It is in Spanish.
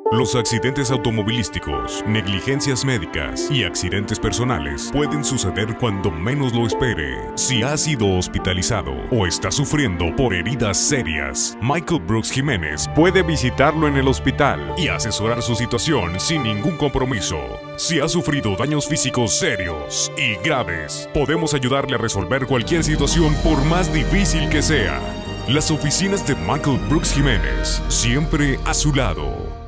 Los accidentes automovilísticos, negligencias médicas y accidentes personales pueden suceder cuando menos lo espere. Si ha sido hospitalizado o está sufriendo por heridas serias, Michael Brooks Jiménez puede visitarlo en el hospital y asesorar su situación sin ningún compromiso. Si ha sufrido daños físicos serios y graves, podemos ayudarle a resolver cualquier situación por más difícil que sea. Las oficinas de Michael Brooks Jiménez, siempre a su lado.